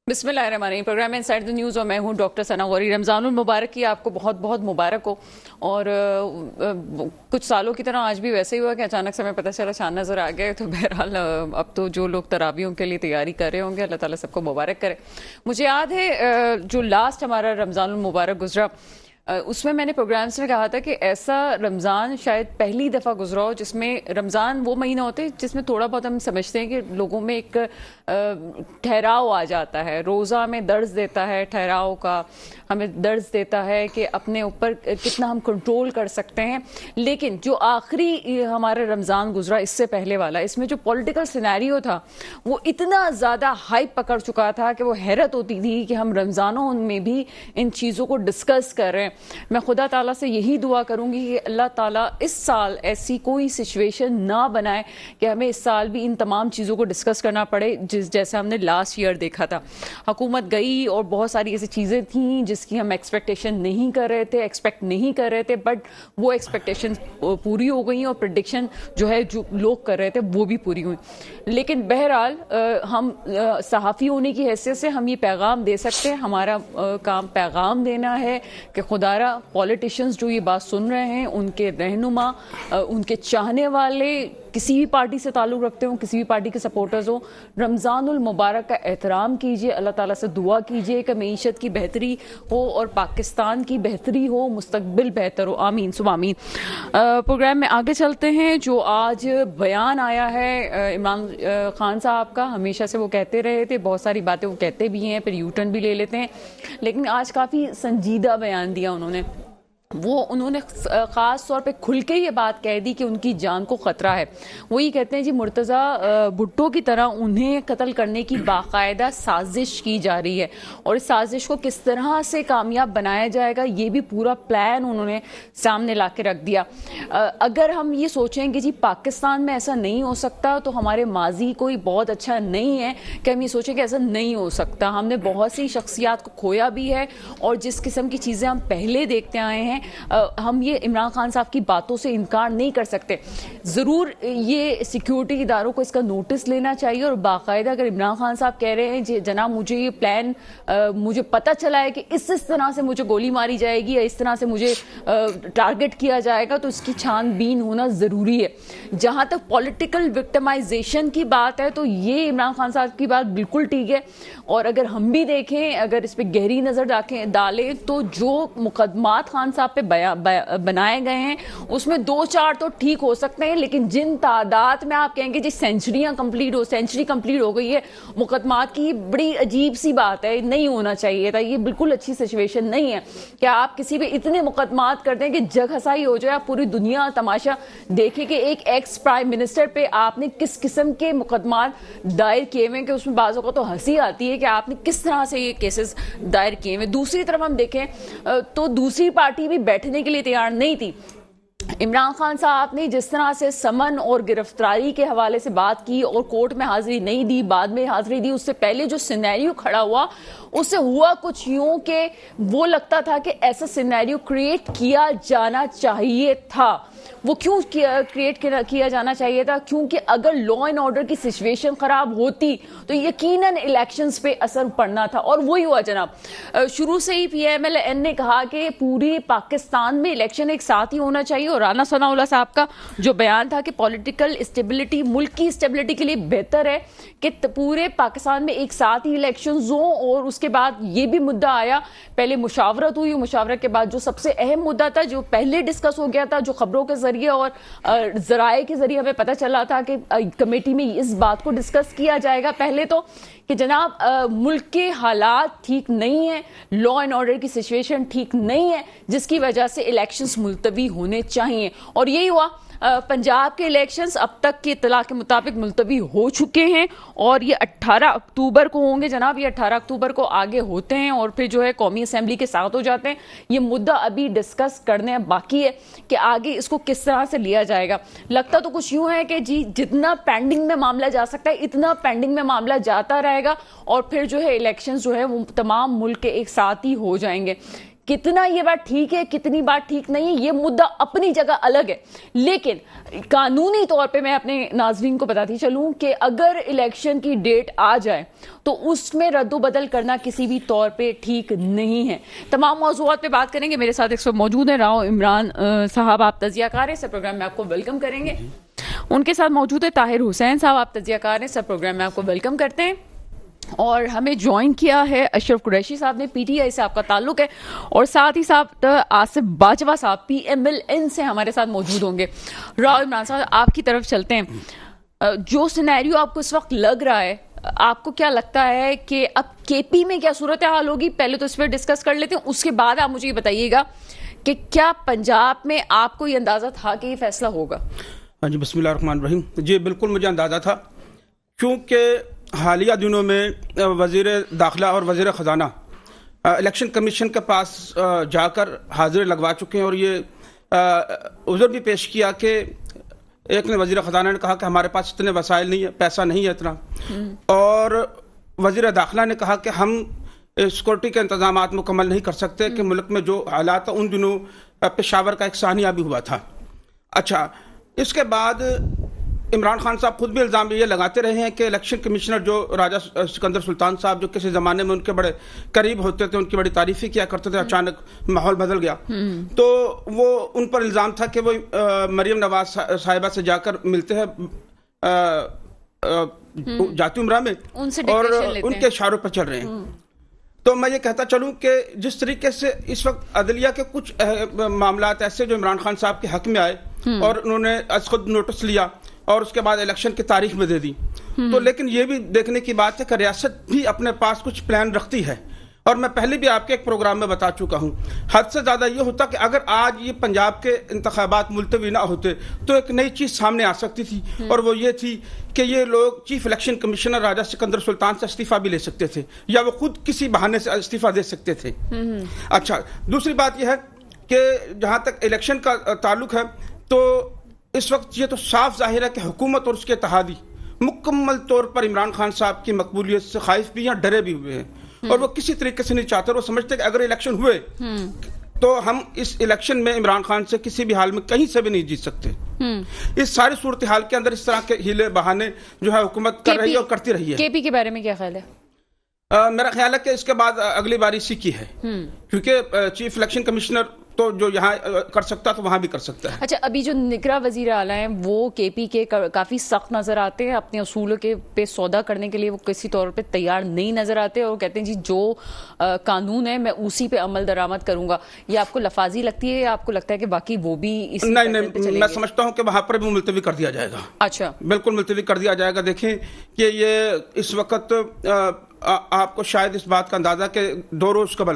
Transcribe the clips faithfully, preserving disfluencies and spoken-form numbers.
बिस्मिल्लाहिर्रहमानिर्रहीम। Programme inside the news और मैं हूं डॉक्टर सना गौरी। रमज़ानुल मुबारक की आपको बहुत बहुत मुबारक हो। और कुछ सालों की तरह आज भी वैसे ही हुआ कि अचानक से हमें पता चला चांद नज़र आ गए। तो बहरहाल अब तो जो लोग तरावियों के लिए तैयारी कर रहे होंगे, अल्लाह ताला सबको मुबारक करे। मुझे याद है जो लास्ट हमारा रमज़ानुल मुबारक गुजरा, उसमें मैंने प्रोग्राम्स में कहा था कि ऐसा रमज़ान शायद पहली दफ़ा गुजरा हो जिसमें रमज़ान वो महीना होते हैं जिसमें थोड़ा बहुत हम समझते हैं कि लोगों में एक ठहराव आ जाता है। रोज़ा हमें दर्ज देता है ठहराव का, हमें दर्ज देता है कि अपने ऊपर कितना हम कंट्रोल कर सकते हैं। लेकिन जो आखिरी हमारा रमज़ान गुजरा इससे पहले वाला, इसमें जो पॉलिटिकल सिनेरियो था वो इतना ज़्यादा हाइप पकड़ चुका था कि वो हैरत होती थी कि हम रमज़ानों में भी इन चीज़ों को डिस्कस कर रहे हैं। मैं खुदा ताला से यही दुआ करूंगी कि अल्लाह ताला इस साल ऐसी कोई सिचुएशन ना बनाए कि हमें इस साल भी इन तमाम चीज़ों को डिस्कस करना पड़े जिस जैसे हमने लास्ट ईयर देखा था। हुकूमत गई और बहुत सारी ऐसी चीज़ें थीं जिसकी हम एक्सपेक्टेशन नहीं कर रहे थे एक्सपेक्ट नहीं कर रहे थे बट वो एक्सपेक्टेशन पूरी हो गई और प्रेडिक्शन जो है जो लोग कर रहे थे वो भी पूरी हुई। लेकिन बहरहाल हम सहाफ़ी होने की हैसियत से हम ये पैगाम दे सकते हैं, हमारा काम पैगाम देना है कि खुदा पॉलिटिशियंस जो ये बात सुन रहे हैं, उनके रहनुमा, उनके चाहने वाले, किसी भी पार्टी से ताल्लुक़ रखते हो, किसी भी पार्टी के सपोर्टर्स हो, रमज़ानुल मुबारक का एहतराम कीजिए, अल्लाह ताला से दुआ कीजिए कि मईशत की बेहतरी हो और पाकिस्तान की बेहतरी हो, मुस्तकबिल बेहतर हो। आमीन सुबह आमीन। प्रोग्राम में आगे चलते हैं। जो आज बयान आया है इमरान खान साहब का, हमेशा से वो कहते रहे थे, बहुत सारी बातें वो कहते भी हैं फिर यू टर्न भी ले लेते हैं, लेकिन आज काफ़ी संजीदा बयान दिया उन्होंने। वो उन्होंने ख़ास तौर पे खुल के ये बात कह दी कि उनकी जान को ख़तरा है। वो ये कहते हैं जी मुर्तज़ा भुट्टो की तरह उन्हें कत्ल करने की बाकायदा साजिश की जा रही है और इस साजिश को किस तरह से कामयाब बनाया जाएगा ये भी पूरा प्लान उन्होंने सामने ला के रख दिया। अगर हम ये सोचें कि जी पाकिस्तान में ऐसा नहीं हो सकता तो हमारे माजी कोई बहुत अच्छा नहीं है कि हम ये सोचें कि ऐसा नहीं हो सकता। हमने बहुत सी शख्सियात को खोया भी है और जिस किस्म की चीज़ें हम पहले देखते आए हैं, आ, हम ये इमरान खान साहब की बातों से इनकार नहीं कर सकते। ज़रूर ये सिक्योरिटी इदारों को इसका नोटिस लेना चाहिए और बाकायदा अगर इमरान खान साहब कह रहे हैं जनाब मुझे ये प्लान आ, मुझे पता चला है कि इस इस तरह से मुझे गोली मारी जाएगी या इस तरह से मुझे आ, टारगेट किया जाएगा, तो इसकी छानबीन होना ज़रूरी है। जहाँ तक पॉलिटिकल विक्टिमाइजेशन की बात है तो ये इमरान खान साहब की बात बिल्कुल ठीक है और अगर हम भी देखें, अगर इस पर गहरी नज़र डालें तो जो मुकदमात खान साहब पे बया, बया, बनाए गए हैं उसमें दो चार तो ठीक हो सकते हैं, लेकिन जिन तादाद में आप कहेंगे जी सेंचुरियां कंप्लीट हो सेंचुरी कंप्लीट हो गई है मुकदमात की, बड़ी अजीब सी बात है। नहीं होना चाहिए था, ये बिल्कुल अच्छी सिचुएशन नहीं है कि आप किसी पे इतने मुकदमात कर दें कि जग हसाई हो जाए, पूरी दुनिया तमाशा देखे कि एक एक्स प्राइम मिनिस्टर पे आपने किस किस्म के मुकदमात दायर किए हुए कि उसमें बाज़ों को तो हंसी आती है कि आपने किस तरह से ये केसेस दायर किए हुए। दूसरी तरफ हम देखें तो दूसरी पार्टी भी बैठने के लिए तैयार नहीं थी। इमरान खान साहब ने जिस तरह से समन और गिरफ्तारी के हवाले से बात की और कोर्ट में हाजिरी नहीं दी, बाद में हाजिरी दी, उससे पहले जो सिनेरियो खड़ा हुआ उससे हुआ कुछ यूं कि वो लगता था कि ऐसा सिनेरियो क्रिएट किया जाना चाहिए था। वो क्यों क्रिएट किया जाना चाहिए था? क्योंकि अगर लॉ एंड ऑर्डर की सिचुएशन खराब होती तो यकीनन इलेक्शंस पे असर पड़ना था और वही हुआ जनाब। शुरू से ही पी एम एल एन ने कहा कि पूरी पाकिस्तान में इलेक्शन एक साथ ही होना चाहिए और राना सनाउल्लाह साहब का जो बयान था कि पॉलिटिकल स्टेबिलिटी, मुल्क की स्टेबिलिटी के लिए बेहतर है कि पूरे पाकिस्तान में एक साथ ही इलेक्शन हो। और उसके बाद ये भी मुद्दा आया, पहले मुशावरत हुई, मुशावरत के बाद जो सबसे अहम मुद्दा था जो पहले डिस्कस हो गया था, जो खबरों के जरिए और जराए के जरिए हमें पता चला था कि कमेटी में इस बात को डिस्कस किया जाएगा पहले तो कि जनाब आ, मुल्क के हालात ठीक नहीं है, लॉ एंड ऑर्डर की सिचुएशन ठीक नहीं है जिसकी वजह से इलेक्शंस मुलतवी होने चाहिए और यही हुआ। पंजाब के इलेक्शंस अब तक की इत्तला के मुताबिक मुलतवी हो चुके हैं और ये अट्ठारह अक्टूबर को होंगे जनाब। ये अट्ठारह अक्टूबर को आगे होते हैं और फिर जो है कौमी असेंबली के साथ हो जाते हैं। ये मुद्दा अभी डिस्कस करने बाकी है कि आगे इसको किस तरह से लिया जाएगा। लगता तो कुछ यूं है कि जी जितना पेंडिंग में मामला जा सकता है इतना पेंडिंग में मामला जाता रहेगा और फिर जो है इलेक्शंस जो है वो तमाम मुल्क के एक साथ ही हो जाएंगे। کتنا یہ بات ٹھیک ہے کتنی بات ٹھیک نہیں ہے یہ مدعا اپنی جگہ الگ ہے، لیکن قانونی طور پہ میں اپنے ناظرین کو بتاتی چلوں کہ اگر الیکشن کی ڈیٹ آ جائے تو اس میں رد و بدل کرنا کسی بھی طور پہ ٹھیک نہیں ہے۔ تمام موضوعات پہ بات کریں گے، میرے ساتھ ایک سو موجود ہیں راؤ عمران صاحب، آپ تجزیہ کار ہیں، سر پروگرام میں آپ کو ویلکم کریں گے۔ ان کے ساتھ موجود ہے طاہر حسین صاحب، آپ تجزیہ کار ہیں، سر پروگرام میں آپ کو ویلکم کرتے ہیں۔ اور ہمیں جوائن کیا ہے اشرف قریشی صاحب نے، پی ٹی آئی سے آپ کا تعلق ہے، اور ساتھ ہی ساتھ آصف باجوہ صاحب پی ایم ایل این سے ہمارے ساتھ موجود ہوں گے۔ راؤ عمران صاحب آپ کی طرف چلتے ہیں، جو سینیریو آپ کو اس وقت لگ رہا ہے، آپ کو کیا لگتا ہے کہ اب کے پی میں کیا صورتحال ہوگی؟ پہلے تو اس پہ ڈسکس کر لیتے ہیں، اس کے بعد آپ مجھے یہ بتائیے گا کہ کیا پنجاب میں آپ کو یہ اندازہ تھا کہ یہ فیصلہ ہوگا؟ ہاں جی، بسم اللہ الرحمن الرحیم۔ جی بالکل مجھے اندازہ تھا، کیونکہ حالیہ دنوں میں وزیر داخلہ اور وزیر خزانہ الیکشن کمیشن کے پاس جا کر حاضری لگوا چکے ہیں، اور یہ عذر بھی پیش کیا کہ ایک نے وزیر خزانہ نے کہا کہ ہمارے پاس اتنے وسائل نہیں ہے، پیسہ نہیں ہے اتنا، اور وزیر داخلہ نے کہا کہ ہم سیکورٹی کے انتظامات مکمل نہیں کر سکتے کہ ملک میں جو حالات ان دنوں پشاور کا ایک سانحہ بھی ہوا تھا۔ اچھا، اس کے بعد عمران خان صاحب خود بھی الزام یہ لگاتے رہے ہیں کہ الیکشن کمشنر جو راجہ سکندر سلطان صاحب جو کسی زمانے میں ان کے بڑے قریب ہوتے تھے، ان کی بڑی تعریفی کیا کرتے تھے، اچانک ماحول بدل گیا، تو وہ ان پر الزام تھا کہ وہ مریم نواز صاحبہ سے جا کر ملتے ہیں جاتی عمرہ میں اور ان کے اشاروں پر چل رہے ہیں۔ تو میں یہ کہتا چلوں کہ جس طریقے سے اس وقت عدلیہ کے کچھ معاملات ایسے جو عمران خان صاحب کے حق میں آئے اور انہوں نے از خود نوٹس لیا اور اس کے بعد الیکشن کی تاریخ میں دے دی، تو لیکن یہ بھی دیکھنے کی بات ہے کہ ریاست بھی اپنے پاس کچھ پلان رکھتی ہے، اور میں پہلے بھی آپ کے ایک پروگرام میں بتا چکا ہوں، حد سے زیادہ یہ ہوتا کہ اگر آج یہ پنجاب کے انتخابات ملتوی نہ ہوتے تو ایک نئی چیز سامنے آ سکتی تھی، اور وہ یہ تھی کہ یہ لوگ chief election commissioner Raja Sikandar Sultan سے استعفیٰ بھی لے سکتے تھے، یا وہ خود کسی بہانے سے استعفیٰ دے سکتے تھے۔ اچھا، دوسری بات یہ ہے کہ جہاں تک الیکشن کا تعلق ہے، تو اس وقت یہ تو صاف ظاہر ہے کہ حکومت اور اس کے اتحادی مکمل طور پر عمران خان صاحب کی مقبولیت سے خائف بھی ہیں، ڈرے بھی ہوئے ہیں، اور وہ کسی طریقے سے نہیں چاہتے، وہ سمجھتے کہ اگر الیکشن ہوئے تو ہم اس الیکشن میں عمران خان سے کسی بھی حال میں کہیں سے بھی نہیں جیت سکتے۔ اس ساری صورتحال کے اندر اس طرح کے ہیلے بہانے جو ہے حکومت کر رہی ہے اور کرتی رہی ہے۔ کے پی کے بارے میں کیا خیال ہے؟ میرا خیال ہے کہ اس کے بعد اگلی باری اسی کی ہے، کیونکہ چیف الیکشن کمشنر تو جو یہاں کر سکتا تو وہاں بھی کر سکتا ہے۔ اچھا، ابھی جو نگراں وزیر اعلیٰ ہیں وہ کے پی کے کافی سخت نظر آتے ہیں، اپنے اصولوں کے پہ سودا کرنے کے لیے وہ کسی طور پہ تیار نہیں نظر آتے، اور کہتے ہیں جی جو قانون ہے میں اسی پہ عمل درآمد کروں گا۔ یہ آپ کو لفاظی لگتی ہے یا آپ کو لگتا ہے کہ باقی وہ بھی اسی؟ نہیں نہیں، میں سمجھتا ہوں کہ وہاں پر بھی ملتوی کر دیا جائے گا۔ اچھا، بالکل ملتوی کر دیا جائے گا۔ دیکھیں کہ یہ اس وقت آپ کو شاید اس بات کا اندازہ کہ دو روز قبل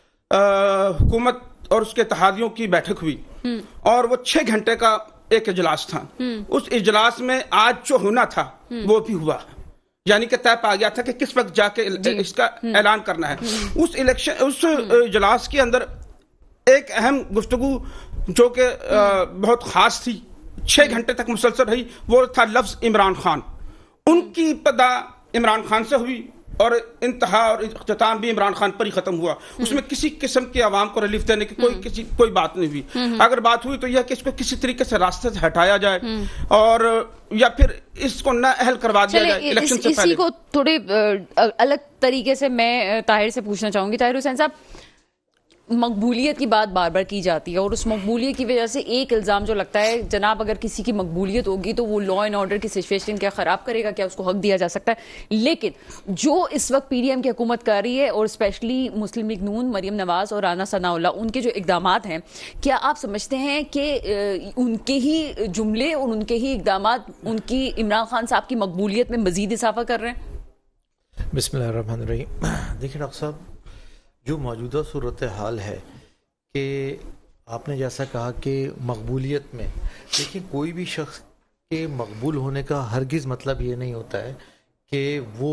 حکومت اور اس کے اتحادیوں کی بیٹھک ہوئی، اور وہ چھ گھنٹے کا ایک اجلاس تھا، اس اجلاس میں آج جو ہونا تھا وہ بھی ہوا، یعنی کہ طے پا گیا تھا کہ کس وقت جا کے اس کا اعلان کرنا ہے۔ اس الیکشن اس اجلاس کے اندر ایک اہم گفتگو جو کہ بہت خاص تھی، چھ گھنٹے تک مسلسل رہی، وہ تھا لفظ عمران خان۔ ان کی ابتدا عمران خان سے ہوئی اور انتہا اور اختتام بھی عمران خان پر ہی ختم ہوا، اس میں کسی قسم کی عوام کو ریلیف دینے کی کوئی کسی کوئی بات نہیں ہوئی۔ اگر بات ہوئی تو یہ کہ اس کو کسی طریقے سے راستے سے ہٹایا جائے اور یا پھر اس کو نہ اہل کروا دیا جائے الیکشن سے پہلے۔ اسی کو تھوڑے الگ طریقے سے میں طاہر سے پوچھنا چاہوں گی۔ طاہر حسین صاحب، مقبولیت کی بات بار بار کی جاتی ہے، اور اس مقبولیت کی وجہ سے ایک الزام جو لگتا ہے جناب اگر کسی کی مقبولیت ہوگی تو وہ لا اینڈ آرڈر کی سچویشن کیا خراب کرے گا، کیا اس کو حق دیا جا سکتا ہے؟ لیکن جو اس وقت پی ڈی ایم کی حکومت کر رہی ہے، اور اسپیشلی مسلم لیگ نون، مریم نواز اور رانا ثناء اللہ، ان کے جو اقدامات ہیں، کیا آپ سمجھتے ہیں کہ ان کے ہی جملے اور ان کے ہی اقدامات ان کی عمران خان صاحب کی مقبولیت میں مزید اضافہ کر رہے ہیں؟ بسم اللہ الرحمن الرحیم۔ دیکھیں ڈاکٹر صاحب، جو موجودہ صورتحال ہے کہ آپ نے جیسا کہا کہ مقبولیت میں، لیکن کوئی بھی شخص کے مقبول ہونے کا ہرگز مطلب یہ نہیں ہوتا ہے کہ وہ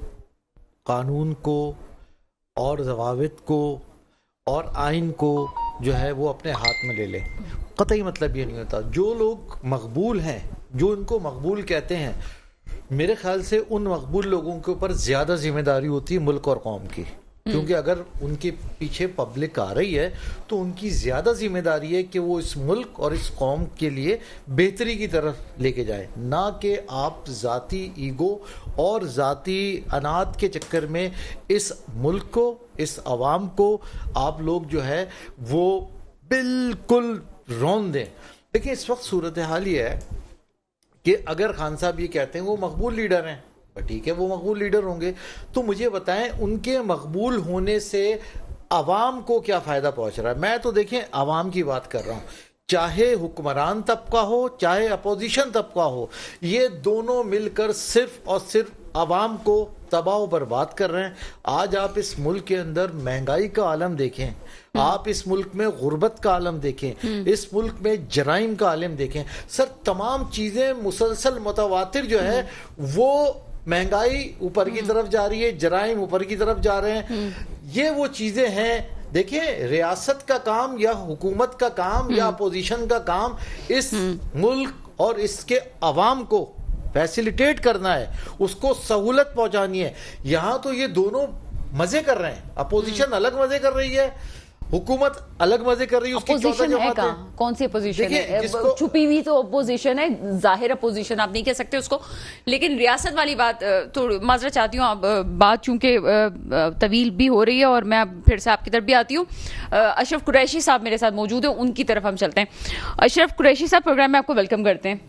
قانون کو اور ضوابط کو اور آئین کو جو ہے وہ اپنے ہاتھ میں لے لے، قطعی مطلب یہ نہیں ہوتا۔ جو لوگ مقبول ہیں، جو ان کو مقبول کہتے ہیں، میرے خیال سے ان مقبول لوگوں کے اوپر زیادہ ذمہ داری ہوتی ہے ملک اور قوم کی، کیونکہ اگر ان کے پیچھے پبلک آ رہی ہے تو ان کی زیادہ ذمہ داری ہے کہ وہ اس ملک اور اس قوم کے لیے بہتری کی طرف لے کے جائے، نہ کہ آپ ذاتی ایگو اور ذاتی انات کے چکر میں اس ملک کو، اس عوام کو آپ لوگ جو ہے وہ بالکل رون دیں۔ دیکھیں اس وقت صورتحال یہ ہے کہ اگر خان صاحب یہ کہتے ہیں وہ مقبول لیڈر ہیں، ٹھیک ہے وہ مقبول لیڈر ہوں گے، تو مجھے بتائیں ان کے مقبول ہونے سے عوام کو کیا فائدہ پہنچ رہا ہے؟ میں تو دیکھیں عوام کی بات کر رہا ہوں، چاہے حکمران طبقہ ہو چاہے اپوزیشن طبقہ ہو، یہ دونوں مل کر صرف اور صرف عوام کو تباہ و برباد کر رہے ہیں۔ آج آپ اس ملک کے اندر مہنگائی کا عالم دیکھیں، آپ اس ملک میں غربت کا عالم دیکھیں، اس ملک میں جرائم کا عالم دیکھیں، سر تمام چیزیں مسلسل متواتر جو ہے وہ مہنگائی اوپر کی طرف جا رہی ہے، جرائم اوپر کی طرف جا رہے ہیں، یہ وہ چیزیں ہیں۔ دیکھیں ریاست کا کام یا حکومت کا کام یا اپوزیشن کا کام اس ملک اور اس کے عوام کو فیسیلیٹیٹ کرنا ہے، اس کو سہولت پہنچانی ہے۔ یہاں تو یہ دونوں مزے کر رہے ہیں، اپوزیشن الگ مزے کر رہی ہے، حکومت الگ مزے کر رہی ہے۔ اپوزیشن ہے کہاں؟ کون سی اپوزیشن ہے؟ چھپی ہوئی تو اپوزیشن ہے، ظاہر اپوزیشن آپ نہیں کہہ سکتے اس کو، لیکن ریاست والی بات تو معذرت چاہتی ہوں، اب بات چونکہ طویل بھی ہو رہی ہے اور میں پھر سے آپ کی طرف بھی آتی ہوں۔ اشرف قریشی صاحب میرے ساتھ موجود ہیں، ان کی طرف ہم چلتے ہیں۔ اشرف قریشی صاحب پروگرام میں آپ کو ویلکم کرتے ہیں۔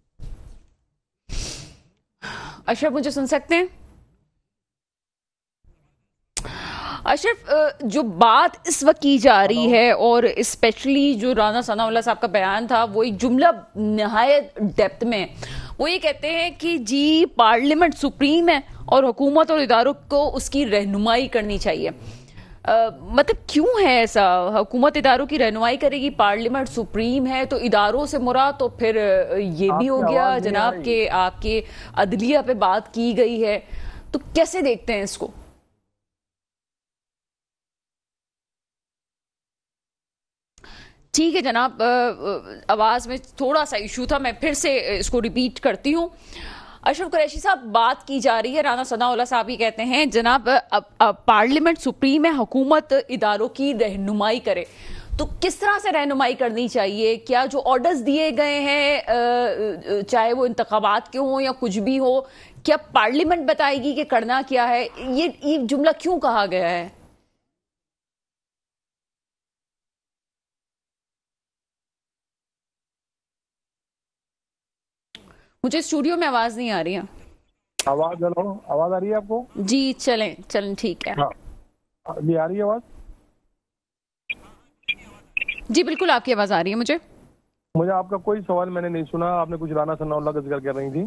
اشرف مجھے سن سکتے ہیں؟ اشرف جو بات اس وقت کی جا رہی ہے اور اسپیشلی جو رانا ثناء اللہ صاحب کا بیان تھا وہ ایک جملہ نہایت ڈیپتھ میں، وہ یہ کہتے ہیں کہ جی پارلیمنٹ سپریم ہے اور حکومت اور اداروں کو اس کی رہنمائی کرنی چاہیے۔ مطلب کیوں ہے ایسا؟ حکومت اداروں کی رہنمائی کرے گی، پارلیمنٹ سپریم ہے تو اداروں سے مراد تو پھر یہ بھی ہو گیا جناب کہ آپ کے عدلیہ پہ بات کی گئی ہے، تو کیسے دیکھتے ہیں اس کو؟ ٹھیک ہے جناب، آواز میں تھوڑا سا ایشو تھا، میں پھر سے اس کو ریپیٹ کرتی ہوں۔ اشرف قریشی صاحب بات کی جا رہی ہے، رانا ثناء اللہ صاحب ہی کہتے ہیں جناب پارلیمنٹ سپریم ہے، حکومت اداروں کی رہنمائی کرے، تو کس طرح سے رہنمائی کرنی چاہیے؟ کیا جو آرڈرز دیے گئے ہیں چاہے وہ انتخابات کے ہوں یا کچھ بھی ہو، کیا پارلیمنٹ بتائے گی کہ کرنا کیا ہے؟ یہ جملہ کیوں کہا گیا ہے؟ مجھے اسٹوڈیو میں آواز نہیں آ رہی ہے۔ آواز ہلو آواز آ رہی ہے آپ کو؟ جی چلیں چلیں ٹھیک ہے، جی آ رہی ہے آواز؟ جی بالکل آپ کی آواز آ رہی ہے مجھے۔ مجھے آپ کا کوئی سوال میں نے نہیں سنا، آپ نے کچھ رانا ثناء اللہ کا ذکر کر رہی تھی۔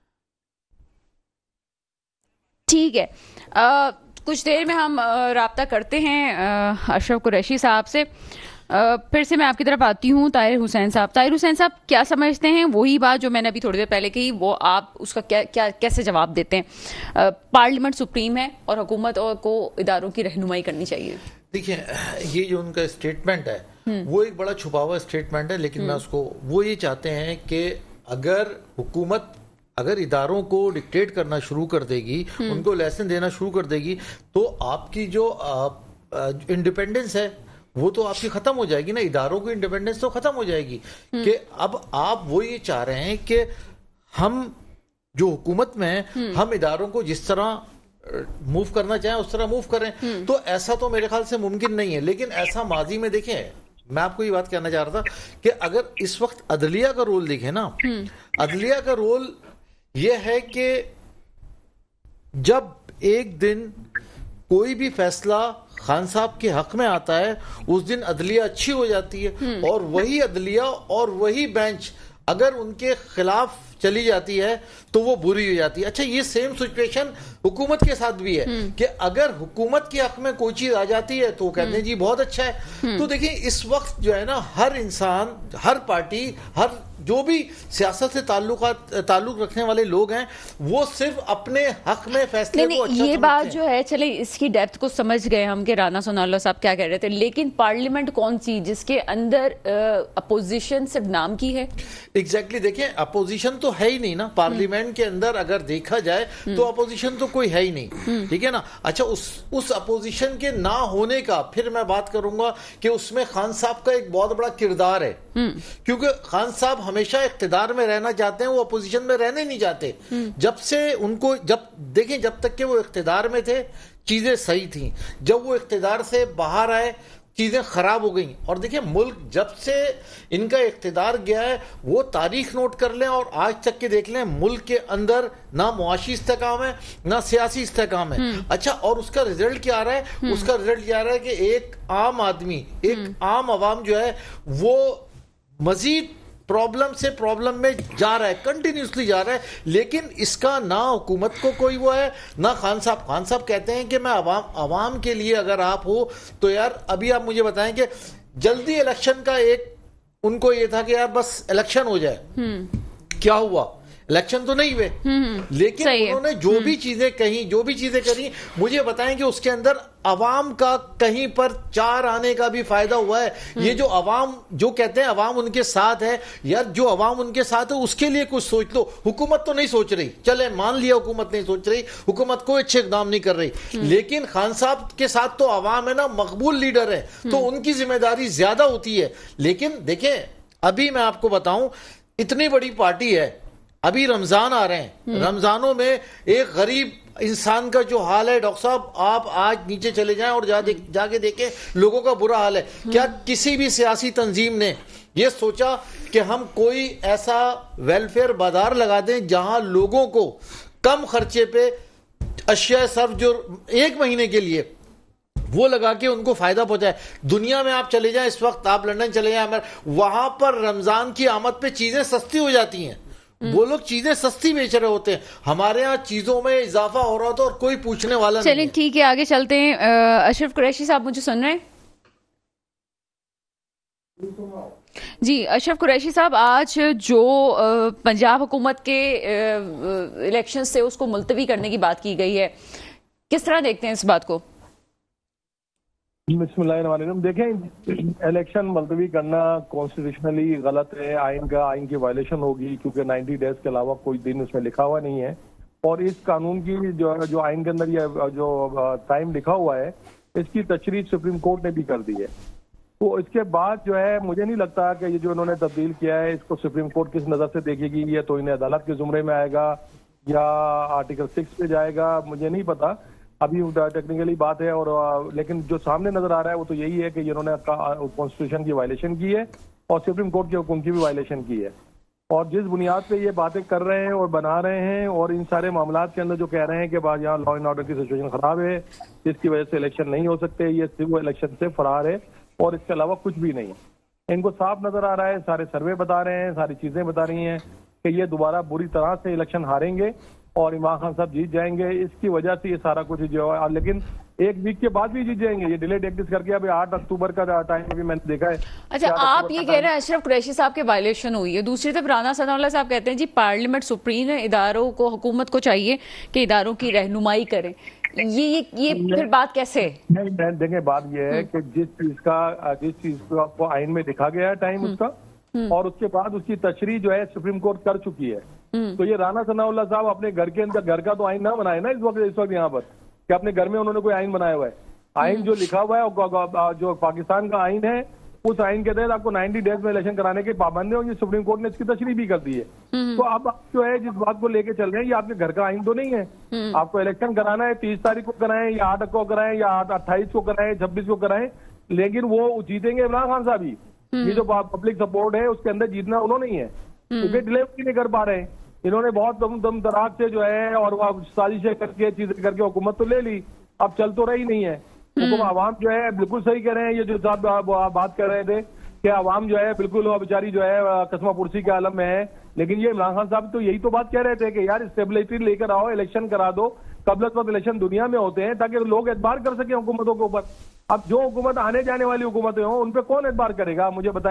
ٹھیک ہے، کچھ دیر میں ہم رابطہ کرتے ہیں اشرف قریشی صاحب سے۔ پھر سے میں آپ کی طرف آتی ہوں طاہر حسین صاحب۔ طاہر حسین صاحب کیا سمجھتے ہیں؟ وہی بات جو میں نے ابھی تھوڑی دیر پہلے کہی، وہ آپ اس کا کیا, کیا کیسے جواب دیتے ہیں؟ پارلیمنٹ سپریم ہے اور حکومت کو اداروں کی رہنمائی کرنی چاہیے۔ دیکھیں یہ جو ان کا اسٹیٹمنٹ ہے وہ ایک بڑا چھپا ہوا اسٹیٹمنٹ ہے، لیکن میں اس کو وہ یہ چاہتے ہیں کہ اگر حکومت اگر اداروں کو ڈکٹیٹ کرنا شروع کر دے گی، ان کو لیسن دینا شروع کر دے گی، تو آپ کی جو انڈیپینڈنس ہے وہ تو آپ کی ختم ہو جائے گی نا، اداروں کی انڈیپینڈنس تو ختم ہو جائے گی۔ کہ اب آپ وہ یہ چاہ رہے ہیں کہ ہم جو حکومت میں ہیں ہم اداروں کو جس طرح موو کرنا چاہیں اس طرح موو کریں، تو ایسا تو میرے خیال سے ممکن نہیں ہے۔ لیکن ایسا ماضی میں دیکھیں، میں آپ کو یہ بات کہنا چاہ رہا تھا کہ اگر اس وقت عدلیہ کا رول دیکھیں نا، عدلیہ کا رول یہ ہے کہ جب ایک دن کوئی بھی فیصلہ خان صاحب کے حق میں آتا ہے اس دن عدلیہ اچھی ہو جاتی ہے، اور وہی عدلیہ اور وہی بینچ اگر ان کے خلاف چلی جاتی ہے تو وہ بری ہو جاتی ہے۔ اچھا یہ سیم سچویشن حکومت کے ساتھ بھی ہے کہ اگر حکومت کے حق میں کوئی چیز آ جاتی ہے تو وہ کہتے ہیں جی بہت اچھا ہے۔ تو دیکھیں اس وقت جو ہے نا ہر انسان، ہر پارٹی، ہر جو بھی سیاست سے تعلقات تعلق رکھنے والے لوگ ہیں وہ صرف اپنے حق میں فیصلے کو اچھا یہ بات جو ہے چلے اس کی ڈیپتھ کو سمجھ گئے ہم کہ رانا ثناء اللہ صاحب کیا کہہ رہے تھے، لیکن پارلیمنٹ کون سی جس کے اندر اپوزیشن صرف نام کی ہے؟ ایگزیکٹلی دیکھیں اپوزیشن تو ہے ہی نہیں نا پارلیمنٹ کے اندر، اگر دیکھا جائے تو اپوزیشن تو کوئی ہے ہی نہیں، ٹھیک ہے نا. اچھا اس اس اپوزیشن کے نہ ہونے کا پھر میں بات کروں گا کہ اس میں خان صاحب کا ایک بہت بڑا کردار ہے، کیونکہ خان صاحب ہمیشہ اقتدار میں رہنا چاہتے ہیں، وہ اپوزیشن میں رہنے نہیں چاہتے. جب سے ان کو جب دیکھیں جب تک کہ وہ اقتدار میں تھے چیزیں صحیح تھیں، جب وہ اقتدار سے باہر آئے چیزیں خراب ہو گئیں. اور دیکھیں ملک جب سے ان کا اقتدار گیا ہے وہ تاریخ نوٹ کر لیں اور آج تک کے دیکھ لیں ملک کے اندر نہ معاشی استحکام ہے نہ سیاسی استحکام ہے. اچھا اور اس کا رزلٹ کیا آ رہا ہے؟ اس کا رزلٹ یہ آ رہا ہے کہ ایک عام آدمی ایک عام عوام جو ہے وہ مزید پرابلم سے پرابلم میں جا رہا ہے، کنٹینیوسلی جا رہا ہے. لیکن اس کا نہ حکومت کو کوئی وہ ہے نہ خان صاحب. خان صاحب کہتے ہیں کہ میں عوام عوام کے لیے اگر آپ ہو تو یار ابھی آپ مجھے بتائیں کہ جلدی الیکشن کا ایک ان کو یہ تھا کہ یار بس الیکشن ہو جائے. کیا ہوا؟ الیکشن تو نہیں ہوئے، لیکن انہوں نے جو بھی چیزیں کہیں جو بھی چیزیں کری مجھے بتائیں کہ اس کے اندر عوام کا کہیں پر چار آنے کا بھی فائدہ ہوا ہے. یہ جو عوام جو کہتے ہیں عوام ان کے ساتھ ہے، یار جو عوام ان کے ساتھ ہے اس کے لیے کچھ سوچ لو. حکومت تو نہیں سوچ رہی، چلے مان لیا حکومت نہیں سوچ رہی، حکومت کوئی اچھے اقدام نہیں کر رہی، لیکن خان صاحب کے ساتھ تو عوام ہے نا، مقبول لیڈر ہے تو ان کی ذمہ داری زیادہ ہوتی ہے. لیکن دیکھیں ابھی میں آپ کو بتاؤں اتنی بڑی پارٹی ہے، ابھی رمضان آ رہے ہیں، رمضانوں میں ایک غریب انسان کا جو حال ہے ڈاکٹر صاحب آپ آج نیچے چلے جائیں اور جا کے دیکھیں لوگوں کا برا حال ہے. کیا کسی بھی سیاسی تنظیم نے یہ سوچا کہ ہم کوئی ایسا ویلفیئر بازار لگا دیں جہاں لوگوں کو کم خرچے پہ اشیاء صرف جو ایک مہینے کے لیے وہ لگا کے ان کو فائدہ پہنچائے؟ دنیا میں آپ چلے جائیں، اس وقت آپ لندن چلے جائیں، وہاں پر رمضان کی آمد پہ چیزیں سستی ہو جاتی ہیں، وہ لوگ چیزیں سستی بیچ رہے ہوتے ہیں. ہمارے ہاں چیزوں میں اضافہ ہو رہا ہوتا اور کوئی پوچھنے والا نہیں. چلیں ٹھیک ہے آگے چلتے ہیں. اشرف قریشی صاحب مجھے سن رہے ہیں؟ جی اشرف قریشی صاحب، آج جو پنجاب حکومت کے الیکشن سے اس کو ملتوی کرنے کی بات کی گئی ہے، کس طرح دیکھتے ہیں اس بات کو؟ بسم اللہ الرحمن الرحیم. دیکھیں الیکشن ملتوی کرنا کانسٹیٹیوشنلی غلط ہے، آئین کا آئین کی وائلیشن ہوگی کیونکہ نائنٹی ڈیز کے علاوہ کوئی دن اس میں لکھا ہوا نہیں ہے. اور اس قانون کی جو جو آئین کے اندر یہ جو ٹائم لکھا ہوا ہے اس کی تشریح سپریم کورٹ نے بھی کر دی ہے. تو اس کے بعد جو ہے مجھے نہیں لگتا کہ یہ جو انہوں نے تبدیل کیا ہے اس کو سپریم کورٹ کس نظر سے دیکھے گی. یہ تو انہیں عدالت کے زمرے میں آئے گا یا آرٹیکل سکس پہ جائے گا، مجھے نہیں پتا، ابھی ٹیکنیکلی بات ہے. اور لیکن جو سامنے نظر آ رہا ہے وہ تو یہی ہے کہ انہوں نے کانسٹیٹیوشن کی وائلیشن کی ہے اور سپریم کورٹ کے حکم کی بھی وائلیشن کی ہے. اور جس بنیاد پہ یہ باتیں کر رہے ہیں اور بنا رہے ہیں اور ان سارے معاملات کے اندر جو کہہ رہے ہیں کہ بعض یہاں لا اینڈ آرڈر کی سچویشن خراب ہے جس کی وجہ سے الیکشن نہیں ہو سکتے، یہ صرف الیکشن سے فرار ہے اور اس کے علاوہ کچھ بھی نہیں. ان کو صاف نظر آ رہا ہے، سارے سروے بتا رہے ہیں، ساری چیزیں بتا رہی ہیں کہ یہ دوبارہ بری طرح سے الیکشن ہاریں گے اور عمران خان صاحب جیت جائیں گے. اس کی وجہ سے یہ سارا کچھ جو ہے، لیکن ایک ویک کے بعد بھی جیت جائیں گے. یہ ڈیلے ٹیکٹس کر کے ابھی آٹھ اکتوبر کا ٹائم بھی میں نے دیکھا ہے. اچھا آپ یہ کہہ رہے ہیں اشرف قریشی صاحب کے وائلیشن ہوئی ہے، دوسری طرف رانا ثناء اللہ صاحب کہتے ہیں جی پارلیمنٹ سپریم ہے، اداروں کو حکومت کو چاہیے کہ اداروں کی رہنمائی کریں. یہ یہ پھر بات کیسے؟ دیکھیں بات یہ ہے کہ جس چیز کا جس چیز کو آئین میں لکھا گیا ہے ٹائم اس کا اور اس کے بعد اس کی تشریح جو ہے سپریم کورٹ کر چکی ہے. تو یہ رانا ثناء اللہ صاحب اپنے گھر کے اندر گھر کا تو آئین نہ بنائے نا اس وقت اس وقت یہاں پر کہ اپنے گھر میں انہوں نے کوئی آئین بنایا ہوا ہے. آئین جو لکھا ہوا ہے جو پاکستان کا آئین ہے اس آئین کے تحت آپ کو نائنٹی ڈیز میں الیکشن کرانے کے پابند ہے اور یہ سپریم کورٹ نے اس کی تشریح بھی کر دی ہے. تو اب جو ہے جس بات کو لے کے چل رہے ہیں یہ آپ کے گھر کا آئین تو نہیں ہے. آپ کو الیکشن کرانا ہے تیس تاریخ کو کرائیں یا آٹھ کو کرائیں یا اٹھائیس کو کرائیں چھبیس کو کرائیں، لیکن وہ جیتیں گے عمران خان صاحب ہی. یہ جو پبلک سپورٹ ہے اس کے اندر جیتنا انہوں نہیں ہے کیونکہ ڈیلیوری نہیں کر پا رہے ہیں. انہوں نے بہت دم دم دراز سے جو ہے اور وہ سازشیں کر کے چیزیں کر کے حکومت تو لے لی، اب چل تو رہی نہیں ہے. حکومت عوام جو ہے بالکل صحیح کہہ رہے ہیں، یہ جو صاحب بات کر رہے تھے کہ عوام جو ہے بالکل بیچاری جو ہے قسمہ پرسی کے عالم میں ہے. لیکن یہ عمران خان صاحب تو یہی تو بات کہہ رہے تھے کہ یار اسٹیبلٹی لے کر آؤ، الیکشن کرا دو. قبل از وقت الیکشن دنیا میں ہوتے ہیں تاکہ لوگ اعتبار کر سکیں حکومتوں کے اوپر. اب جو حکومت آنے جانے والی حکومتیں ہوں ان پہ کون اعتبار کرے گا؟ مجھے بتائیں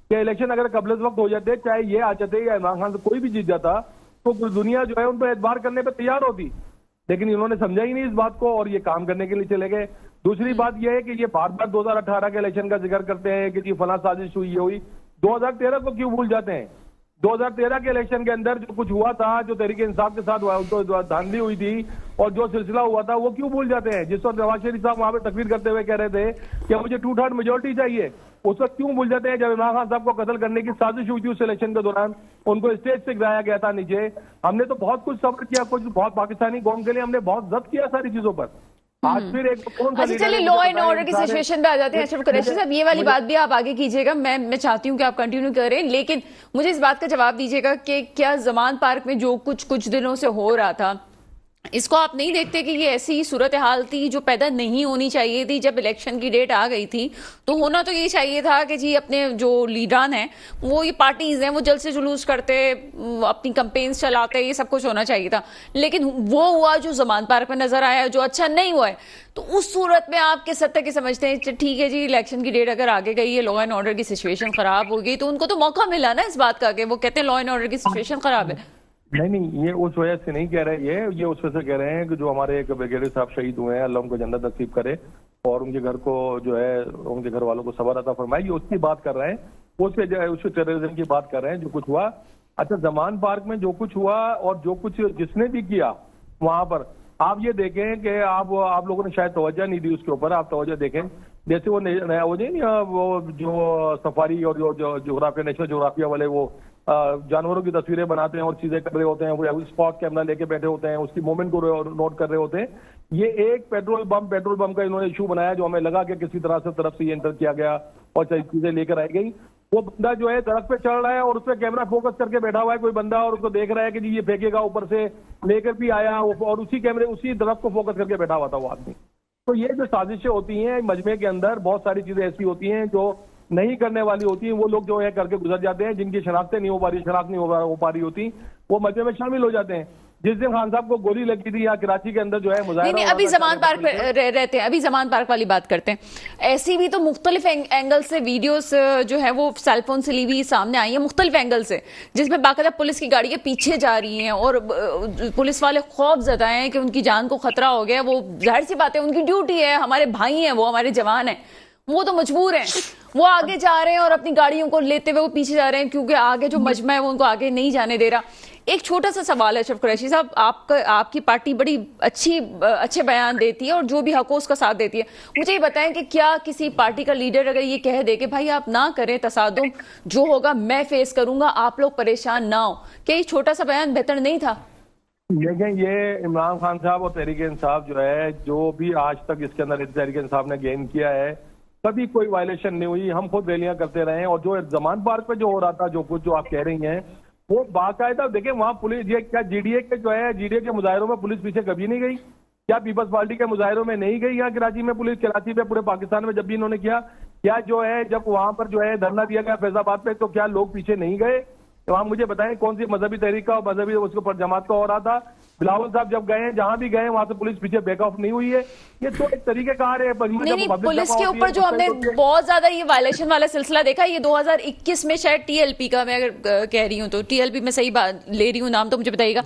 کہ الیکشن اگر قبل از وقت ہو جاتے, چاہے یہ آ جاتے یا عمران خان سے کوئی بھی جیت جاتا, تو دنیا جو ہے ان پہ اعتبار کرنے پہ تیار ہوتی, لیکن انہوں نے سمجھا ہی نہیں اس بات کو اور یہ کام کرنے کے لیے چلے گئے. دوسری بات یہ ہے کہ یہ بار بار دو ہزار اٹھارہ کے الیکشن کا ذکر کرتے ہیں کہ جی فلاں سازش ہوئی, یہ ہوئی. دو ہزار تیرہ کو کیوں بھول جاتے ہیں؟ دو ہزار تیرہ کے الیکشن کے اندر جو کچھ ہوا تھا, جو تحریک انصاف کے ساتھ دھاندلی ہوئی تھی اور جو سلسلہ ہوا تھا, وہ کیوں بھول جاتے ہیں؟ جس وقت نواز شریف صاحب وہاں پہ تقریر کرتے ہوئے کہہ رہے تھے کہ مجھے ٹو تھرڈ میجورٹی چاہیے, اس وقت کیوں بھول جاتے ہیں جب عمران خان صاحب کو قتل کرنے کی سازش ہوئی تھی اس الیکشن کے دوران, ان کو اسٹیج سے گرایا گیا تھا نیچے. ہم نے تو بہت کچھ صبر کیا, کچھ بہت پاکستانی قوم کے لیے ہم نے بہت ضبط کیا ساری چیزوں پر. آج پھر ایک کون سا چلیے لا اینڈ آرڈر کی سچویشن پہ آ جاتے ہیں. اشرف قریشی صاحب یہ والی بات بھی آپ آگے کیجیے گا, میں میں چاہتی ہوں کہ آپ کنٹینیو کریں, لیکن مجھے اس بات کا جواب دیجیے گا کہ کیا زمان پارک میں جو کچھ کچھ دنوں سے ہو رہا تھا, اس کو آپ نہیں دیکھتے کہ یہ ایسی صورتحال تھی جو پیدا نہیں ہونی چاہیے تھی؟ جب الیکشن کی ڈیٹ آ گئی تھی تو ہونا تو یہ چاہیے تھا کہ جی اپنے جو لیڈران ہیں, وہ یہ پارٹیز ہیں, وہ جلد سے جلوس کرتے, اپنی کمپینز چلاتے, یہ سب کچھ ہونا چاہیے تھا. لیکن وہ ہوا جو زمان پارک میں نظر آیا, جو اچھا نہیں ہوا ہے. تو اس صورت میں آپ کس حد تک سمجھتے ہیں ٹھیک ہے جی الیکشن کی ڈیٹ اگر آگے گئی ہے, لا اینڈ آرڈر کی سچویشن خراب ہو گئی, تو ان کو تو موقع ملا نا اس بات کا کہ وہ کہتے ہیں لا اینڈ آرڈر کی سچویشن خراب ہے. نہیں نہیں, یہ اس وجہ سے نہیں کہہ رہے, یہ یہ اس وجہ سے کہہ رہے ہیں کہ جو ہمارے ایک بریگیڈیئر صاحب شہید ہوئے ہیں, اللہ ان کو جنت نصیب کرے اور ان کے گھر کو جو ہے ان کے گھر والوں کو صبر عطا فرمائے, یہ اس کی بات کر رہے ہیں, اس کے اس کے ٹیررزم کی بات کر رہے ہیں جو کچھ ہوا. اچھا, زمان پارک میں جو کچھ ہوا اور جو کچھ جس نے بھی کیا وہاں پر, آپ یہ دیکھیں کہ آپ آپ لوگوں نے شاید توجہ نہیں دی اس کے اوپر. آپ توجہ دیکھیں جیسے وہ وہ نہیں وہ جو سفاری اور جو جغرافیہ نیشنل جغرافیہ والے وہ جانوروں کی تصویریں بناتے ہیں اور چیزیں کر رہے ہوتے ہیں, وہ اسپاٹ کیمرہ لے کے بیٹھے ہوتے ہیں, اس کی موومنٹ کو نوٹ کر رہے ہوتے ہیں. یہ ایک پیٹرول بم پیٹرول بم کا انہوں نے ایشو بنایا جو ہمیں لگا کہ کسی طرح سے طرف سے یہ انٹر کیا گیا اور چیزیں لے کر آئی گئی. وہ بندہ جو ہے درخت پہ چڑھ رہا ہے اور اس پہ کیمرہ فوکس کر کے بیٹھا ہوا ہے کوئی بندہ, اور اس کو دیکھ رہا ہے کہ جی یہ پھینکے گا اوپر سے, لے کر بھی آیا اور اسی کیمرے اسی درخت کو فوکس کر کے بیٹھا ہوا تھا وہ آدمی. تو یہ جو سازشیں ہوتی ہیں مجمع کے اندر, بہت ساری چیزیں ایسی ہوتی ہیں جو نہیں کرنے والی ہوتی ہیں, وہ لوگ جو ہے کر کے گزر جاتے ہیں, جن کی شناختیں نہیں ہو پا رہی شناخت نہیں ہو پا رہی ہوتی, وہ مجمع میں شامل ہو جاتے ہیں. جس دن خان صاحب کو گولی لگی تھی یا کراچی کے اندر جو ہے مظاہرہ, ابھی زمان پارک رہتے ہیں, ابھی زمان پارک والی بات کرتے ہیں. ایسی بھی تو مختلف اینگل سے ویڈیوز جو ہے وہ سیل فون سے لی ہوئی سامنے آئی ہیں مختلف اینگل سے, جس میں باقاعدہ پولیس کی گاڑیاں پیچھے جا رہی ہیں اور پولیس والے خوف زدہ ہیں کہ ان کی جان کو خطرہ ہو گیا. وہ ظاہر سی بات ہے, ان کی ڈیوٹی ہے, ہمارے بھائی ہیں, وہ ہمارے جوان ہیں, وہ تو مجبور ہیں, وہ آگے جا رہے ہیں اور اپنی گاڑیوں کو لیتے ہوئے وہ پیچھے جا رہے ہیں کیونکہ آگے جو مجمع ہے وہ ان کو آگے نہیں جانے دے رہا. ایک چھوٹا سا سوال ہے اشرف قریشی صاحب, آپ کا آپ کی پارٹی بڑی اچھی اچھے بیان دیتی ہے اور جو بھی حق اس کا ساتھ دیتی ہے. مجھے یہ بتائیں کہ کیا کسی پارٹی کا لیڈر اگر یہ کہہ دے کہ بھائی آپ نہ کریں تصادم, جو ہوگا میں فیس کروں گا, آپ لوگ پریشان نہ ہو, کیا یہ چھوٹا سا بیان بہتر نہیں تھا؟ دیکھیں, یہ عمران خان صاحب اور تحریک انصاف جو ہے جو بھی آج تک اس کے اندر تحریک انصاف نے گین کیا ہے, کبھی کوئی وائلیشن نہیں ہوئی. ہم خود ریلیاں کرتے رہے ہیں, اور جو زمان پارک پہ جو ہو رہا تھا جو کچھ جو آپ کہہ رہی ہیں وہ باقاعدہ دیکھیں وہاں پولیس, یہ کیا جی ڈی اے کے جو ہے جی ڈی اے کے مظاہروں میں پولیس پیچھے کبھی نہیں گئی؟ کیا پیپلز پارٹی کے مظاہروں میں نہیں گئی؟ یہاں کراچی میں پولیس, کراچی پہ پورے پاکستان میں جب بھی انہوں نے کیا, کیا جو ہے جب وہاں پر جو ہے دھرنا دیا گیا فیض آباد پہ, تو کیا لوگ پیچھے نہیں گئے؟ وہاں مجھے بتائیں کون سی مذہبی تحریک کا اور مذہبی اس کے اوپر جماعت کا ہو رہا تھا؟ بلاول صاحب جب گئے ہیں, جہاں بھی گئے وہاں سے پولیس پیچھے بیک آف نہیں ہوئی ہے. یہ تو ایک طریقہ کار ہے. پولیس کے اوپر جو ہم نے بہت زیادہ یہ وائلیشن والا سلسلہ دیکھا, یہ دو ہزار اکیس میں شاید ٹی ایل پی کا, میں اگر کہہ رہی ہوں تو ٹی ایل پی میں صحیح بات لے رہی ہوں نام تو مجھے بتائیے گا.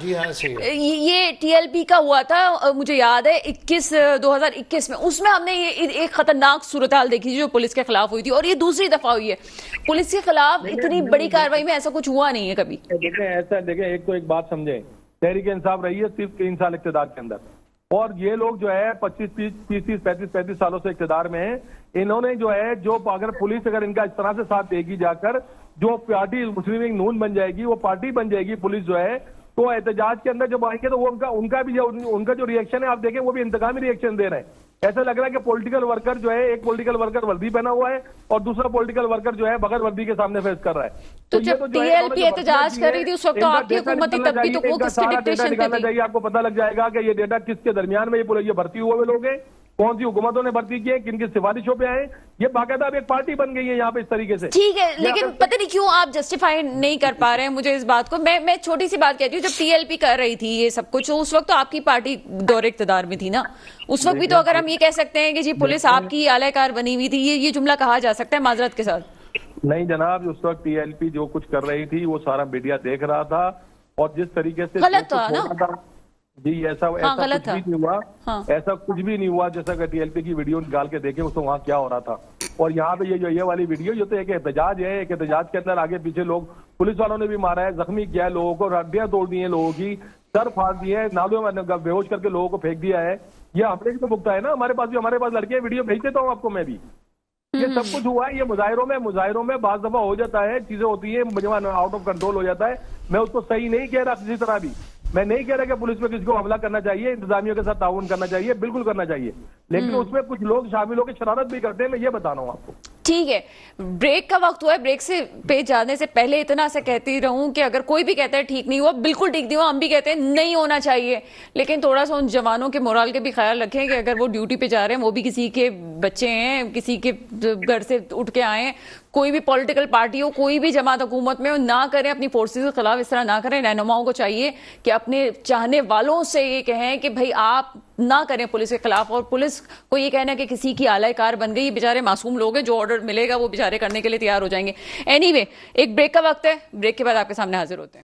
یہ ٹی ایل پی کا ہوا تھا, مجھے یاد ہے اکیس دو ہزار اکیس میں, اس میں ہم نے یہ ایک خطرناک صورتحال دیکھی جو پولیس کے خلاف ہوئی تھی, اور یہ دوسری دفعہ ہوئی ہے. پولیس کے خلاف اتنی بڑی کاروائی میں ایسا کچھ ہوا نہیں ہے کبھی. دیکھیں ایسا, دیکھیں ایک تو ایک بات سمجھیں, تحریک انصاف رہی ہے صرف تین سال اقتدار کے اندر, اور یہ لوگ جو ہے پچیس تیس تیس پینتیس پینتیس سالوں سے اقتدار میں ہیں. انہوں نے جو ہے جو اگر پولیس اگر ان کا اس طرح سے ساتھ دے گی جا کر, جو پارٹی مسلم لیگ نون بن جائے گی, وہ پارٹی بن جائے گی پولیس جو ہے, تو احتجاج کے اندر جب آئیں گے تو وہ ان کا ان کا بھی ان کا جو ریئیکشن ہے آپ دیکھیں وہ بھی انتقامی ریئیکشن دے رہے ہیں. ایسا لگ رہا ہے کہ پولیٹیکل ورکر جو ہے, ایک پولیٹیکل ورکر وردی پہنا ہوا ہے اور دوسرا پولیٹیکل ورکر جو ہے بغیر وردی کے سامنے فیس کر رہا ہے. تو جب ٹی ایل پی احتجاج کر رہی تھی اس وقت تو آپ کی حکومتی تبدیل تو وہ کس کے ڈکٹیشن پہ تھی؟ آپ کو پتہ لگ جائے گا کہ یہ ڈیٹا کس کے درمیان میں یہ بھرتی ہوئے لوگ ہیں, کون سی حکومتوں نے بھرتی کی ہے, کن کی سفارشوں پہ آئے. یہ باقاعدہ اب ایک پارٹی بن گئی ہے یہاں پہ اس طریقے سے. ٹھیک ہے, لیکن پتہ نہیں کیوں آپ جسٹیفائی نہیں کر پا رہے ہیں مجھے اس بات کو. میں میں چھوٹی سی بات کہتی ہوں, جب ٹی ایل پی کر رہی تھی یہ سب کچھ, اس وقت تو آپ کی پارٹی دور اقتدار میں تھی نا, اس وقت بھی تو اگر ہم یہ کہہ سکتے ہیں کہ جی پولیس آپ کی اعلی کار بنی ہوئی تھی, یہ یہ جملہ کہا جا سکتا ہے معذرت کے ساتھ. نہیں جناب، اس وقت ٹی ایل پی جو کچھ کر رہی تھی وہ سارا میڈیا دیکھ رہا تھا، اور جس طریقے سے غلط تھا نا جی، ایسا ایسا کچھ بھی نہیں ہوا، ایسا کچھ بھی نہیں ہوا جیسا کہ ٹی ایل پی کی ویڈیو نکال کے دیکھیں اس وہاں کیا ہو رہا تھا. اور یہاں پہ یہ جو یہ والی ویڈیو یہ تو ایک احتجاج ہے، ایک احتجاج کے اندر آگے پیچھے لوگ پولیس والوں نے بھی مارا ہے، زخمی کیا ہے لوگوں کو، ہڈیاں توڑ دی ہیں لوگوں کی، سر پھاڑ دیے ہیں، نالوں میں بے ہوش کر کے لوگوں کو پھینک دیا ہے. یہ ہم نے بھی تو بھگتا ہے نا، ہمارے پاس بھی ہمارے پاس لڑکے ویڈیو بھیج دیتا ہوں آپ کو میں بھی. یہ سب کچھ ہوا ہے. یہ مظاہروں میں مظاہروں میں بعض دفعہ ہو جاتا ہے، چیزیں ہوتی ہیں، آؤٹ آف کنٹرول ہو جاتا ہے. میں اس کو صحیح نہیں کہہ رہا کسی طرح بھی، میں نہیں کہہ رہا کہ پولیس پہ کسی کو حملہ کرنا چاہیے، انتظامیہ کے ساتھ تعاون کرنا چاہیے، بالکل کرنا چاہیے، لیکن اس میں کچھ لوگ شامل ہو کے شرارت بھی کرتے ہیں، میں یہ بتا رہا ہوں آپ کو. ٹھیک ہے، بریک کا وقت ہوا ہے. بریک سے پہ جانے سے پہلے اتنا سے کہتی رہوں کہ اگر کوئی بھی کہتا ہے ٹھیک نہیں ہوا، بالکل ٹھیک نہیں ہوا، ہم بھی کہتے ہیں نہیں ہونا چاہیے، لیکن تھوڑا سا ان جوانوں کے مورال کے بھی خیال رکھیں کہ اگر وہ ڈیوٹی پہ جا رہے ہیں، وہ بھی کسی کے بچے ہیں، کسی کے گھر سے اٹھ کے آئے ہیں. کوئی بھی پولیٹیکل پارٹی ہو، کوئی بھی جماعت حکومت میں ہو، نہ کریں اپنی فورسز کے خلاف اس طرح نہ کریں. رہنماؤں کو چاہیے کہ اپنے چاہنے والوں سے یہ کہیں کہ بھائی آپ نہ کریں پولیس کے خلاف، اور پولیس کو یہ کہنا کہ کسی کی اعلی کار بن گئی، بیچارے معصوم لوگ ہیں، جو آرڈر ملے گا وہ بیچارے کرنے کے لیے تیار ہو جائیں گے. اینی وے ایک بریک کا وقت ہے، بریک کے بعد آپ کے سامنے حاضر ہوتے ہیں.